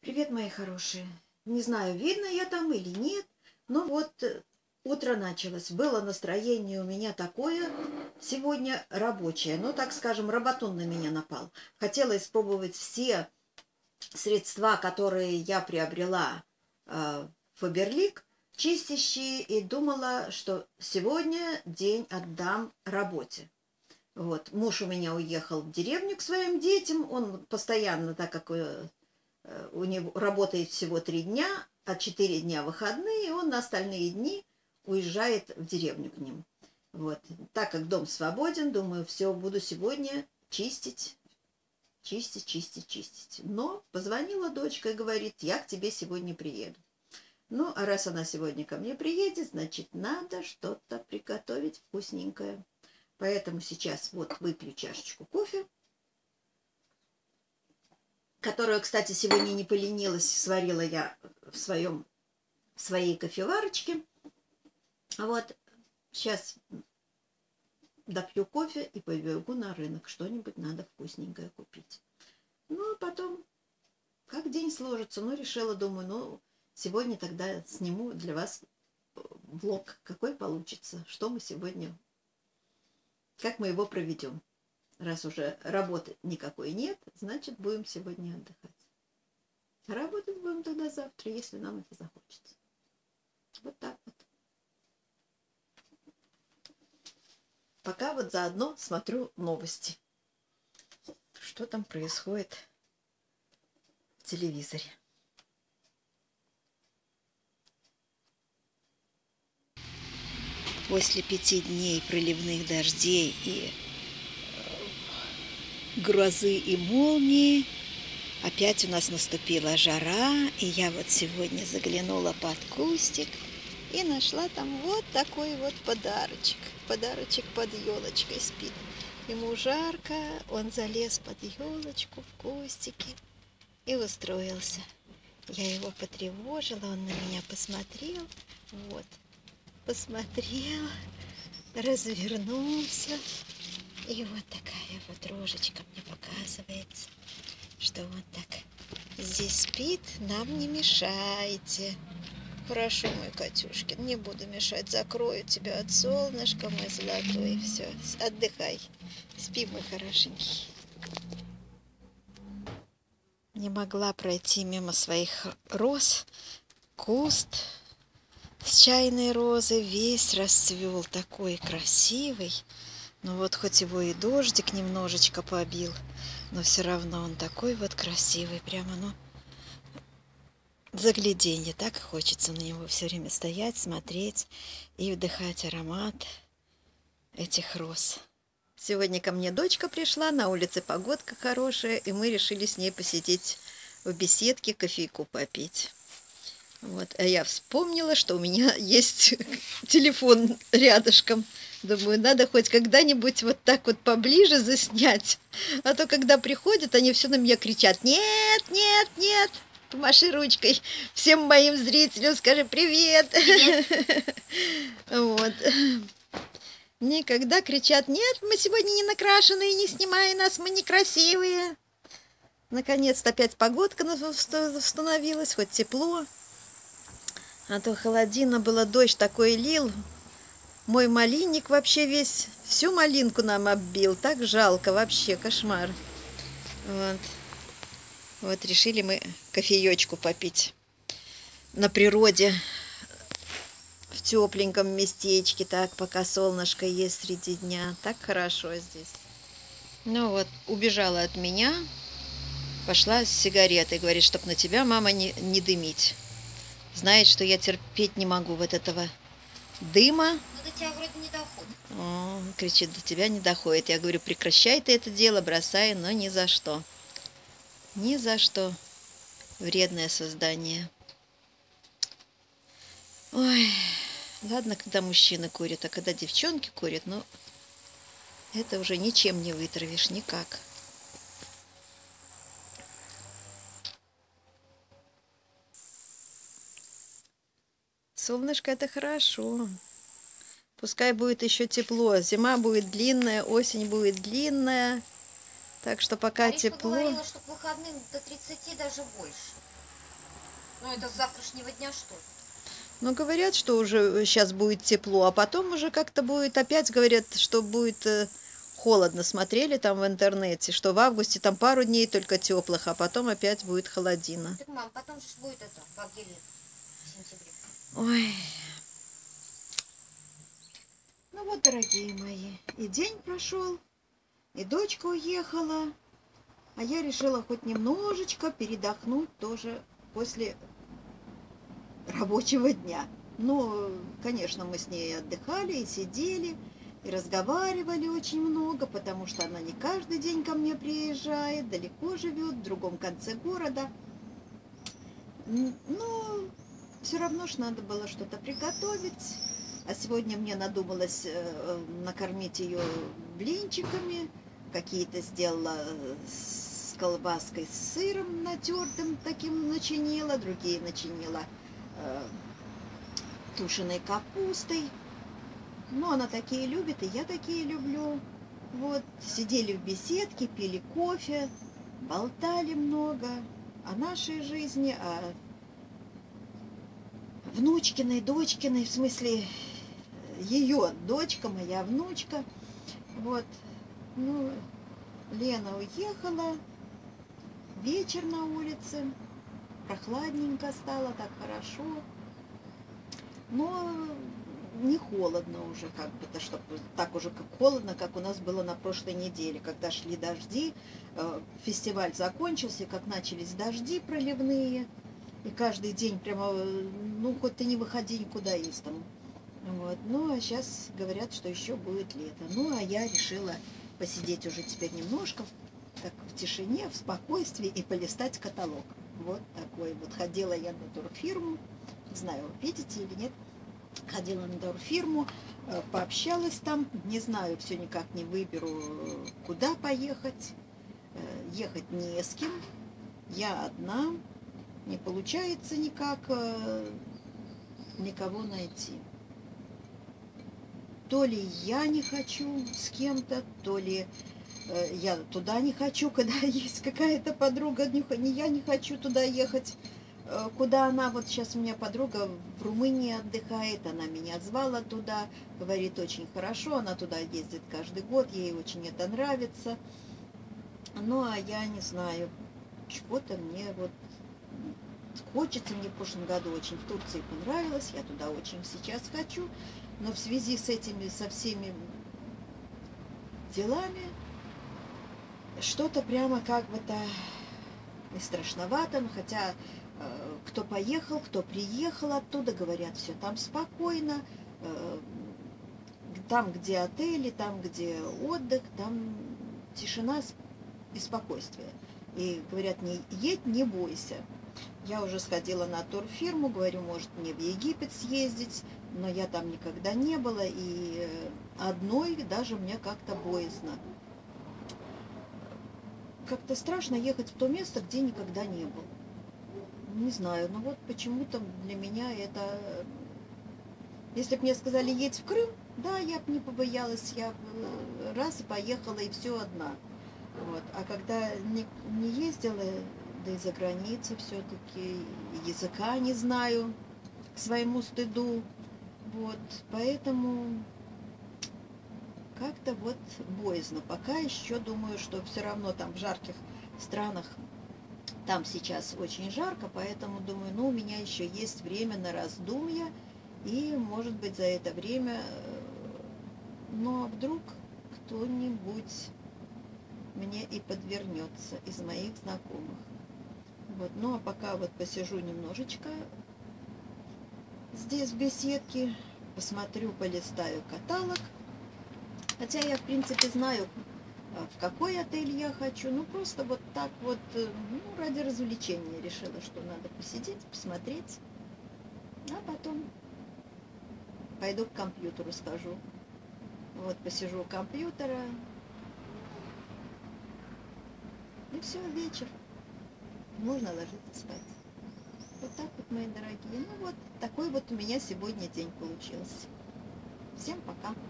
Привет, мои хорошие. Не знаю, видно я там или нет, но вот утро началось. Было настроение у меня такое сегодня рабочее. Ну, так скажем, работун на меня напал. Хотела испробовать все средства, которые я приобрела в Фаберлик, чистящие, и думала, что сегодня день отдам работе. Вот. Муж у меня уехал в деревню к своим детям. Он постоянно, так как у него работает всего 3 дня, а 4 дня выходные, и он на остальные дни уезжает в деревню к ним. Вот. Так как дом свободен, думаю, все, буду сегодня чистить. Но позвонила дочка и говорит, я к тебе сегодня приеду. Ну, а раз она сегодня ко мне приедет, значит, надо что-то приготовить вкусненькое. Поэтому сейчас вот выпью чашечку кофе, которую, кстати, сегодня не поленилась, сварила я в своей кофеварочке. Вот, сейчас допью кофе и побегу на рынок. Что-нибудь надо вкусненькое купить. Ну, а потом, как день сложится, ну, решила, думаю, ну, сегодня тогда сниму для вас влог, какой получится, что мы сегодня, как мы его проведем. Раз уже работы никакой нет, значит, будем сегодня отдыхать. А работать будем тогда завтра, если нам это захочется. Вот так вот. Пока вот заодно смотрю новости. Что там происходит в телевизоре. После 5 дней проливных дождей и грозы и молнии опять у нас наступила жара, и я вот сегодня заглянула под кустик и нашла там вот такой вот подарочек. Подарочек под елочкой спит. Ему жарко, он залез под елочку в кустике и устроился. Я его потревожила, он на меня посмотрел, вот, посмотрел, развернулся. И вот такая вот рожечка мне показывается, что он так здесь спит, нам не мешайте. Хорошо, мой Катюшкин, не буду мешать, закрою тебя от солнышка, мой золотой, все, отдыхай, спи, мой хорошенький. Не могла пройти мимо своих роз, куст с чайной розы весь расцвел, такой красивый. Ну вот хоть его и дождик немножечко побил, но все равно он такой вот красивый, прямо, ну, загляденье, так хочется на него все время стоять, смотреть и вдыхать аромат этих роз. Сегодня ко мне дочка пришла, на улице погодка хорошая, и мы решили с ней посидеть в беседке, кофейку попить. Вот. А я вспомнила, что у меня есть телефон рядышком. Думаю, надо хоть когда-нибудь вот так вот поближе заснять. А то, когда приходят, они все на меня кричат: нет, нет, нет. Помаши ручкой всем моим зрителям, скажи привет. Привет. Вот. Никогда кричат: нет, мы сегодня не накрашенные, не снимай нас, мы некрасивые. Наконец-то опять погодка установилась, хоть тепло. А то холодина было, дождь такой лил. Мой малинник вообще весь, всю малинку нам оббил. Так жалко, вообще кошмар. Вот. Вот решили мы кофеечку попить на природе, в тепленьком местечке, так, пока солнышко есть среди дня. Так хорошо здесь. Ну вот, убежала от меня, пошла с сигаретой, говорит, чтоб на тебя, мама, не дымить. Знает, что я терпеть не могу вот этого дыма. Но до тебя вроде не доходит. О, кричит, до тебя не доходит. Я говорю, прекращай ты это дело, бросай, но ни за что. Ни за что. Вредное создание. Ой, ладно, когда мужчины курят, а когда девчонки курят, ну, это уже ничем не вытравишь, никак. Солнышко — это хорошо. Пускай будет еще тепло. Зима будет длинная, осень будет длинная. Так что пока Маришка тепло. говорила, что к выходным до 30, даже больше. Ну, это с завтрашнего дня, что ли? Ну, говорят, что уже сейчас будет тепло, а потом уже как-то будет, опять говорят, что будет холодно. Смотрели там в интернете, что в августе там пару дней только теплых, а потом опять будет холодина. Так, мам, потом же будет это, в апреле, в сентябре. Ой. Ну вот, дорогие мои, и день прошел, и дочка уехала, а я решила хоть немножечко передохнуть тоже после рабочего дня. Ну, конечно, мы с ней отдыхали и сидели, и разговаривали очень много, потому что она не каждый день ко мне приезжает, далеко живет, в другом конце города. Но все равно ж надо было что-то приготовить. А сегодня мне надумалось накормить ее блинчиками. Какие-то сделала с колбаской, с сыром натертым, таким начинила. Другие начинила тушеной капустой. Ну, она такие любит, и я такие люблю. Вот, сидели в беседке, пили кофе, болтали много о нашей жизни, о внучкиной, дочкиной, в смысле, ее дочка, моя внучка. Вот, ну, Лена уехала, вечер на улице, прохладненько стало, так хорошо. Но не холодно уже, как бы-то, чтобы так уже как холодно, как у нас было на прошлой неделе, когда шли дожди, фестиваль закончился, и как начались дожди проливные, и каждый день прямо, ну, хоть ты не выходи никуда из дому. Вот. Ну, а сейчас говорят, что еще будет лето. Ну, а я решила посидеть уже теперь немножко, так в тишине, в спокойствии и полистать каталог. Вот такой вот. Ходила я на турфирму, не знаю, видите или нет, ходила на турфирму, пообщалась там, не знаю, все никак не выберу, куда поехать. Ехать не с кем, я одна, не получается никак никого найти. То ли я не хочу с кем-то, то ли я туда не хочу, когда есть какая-то подруга, не я не хочу туда ехать, куда она, вот сейчас у меня подруга в Румынии отдыхает, она меня звала туда, говорит, очень хорошо, она туда ездит каждый год, ей очень это нравится. Ну, а я не знаю, чего-то мне вот хочется, мне в прошлом году очень в Турции понравилось, я туда очень сейчас хочу, но в связи с этими, со всеми делами, что-то прямо как бы-то и страшновато, но хотя кто поехал, кто приехал оттуда, говорят, все там спокойно, там, где отели, там, где отдых, там тишина и спокойствие. И говорят, не едь, не бойся. Я уже сходила на турфирму, говорю, может мне в Египет съездить, но я там никогда не была, и одной даже мне как-то боязно. Как-то страшно ехать в то место, где никогда не был. Не знаю, но вот почему-то для меня это... Если бы мне сказали, едь в Крым, да, я бы не побоялась, я бы раз и поехала, и все одна. Вот. А когда не ездила, да и за границей все-таки, языка не знаю, к своему стыду, вот, поэтому как-то вот боязно. Пока еще думаю, что все равно там в жарких странах, там сейчас очень жарко, поэтому думаю, ну, у меня еще есть время на раздумья, и, может быть, за это время, ну, а вдруг кто-нибудь мне и подвернется из моих знакомых. Вот, ну, а пока вот посижу немножечко здесь в беседке, посмотрю, полистаю каталог. Хотя я, в принципе, знаю, в какой отель я хочу. Ну, просто вот так вот, ну, ради развлечения решила, что надо посидеть, посмотреть. А потом пойду к компьютеру схожу. Вот, посижу у компьютера. И все, вечер. Можно ложиться спать. Вот так вот, мои дорогие. Ну вот, такой вот у меня сегодня день получился. Всем пока.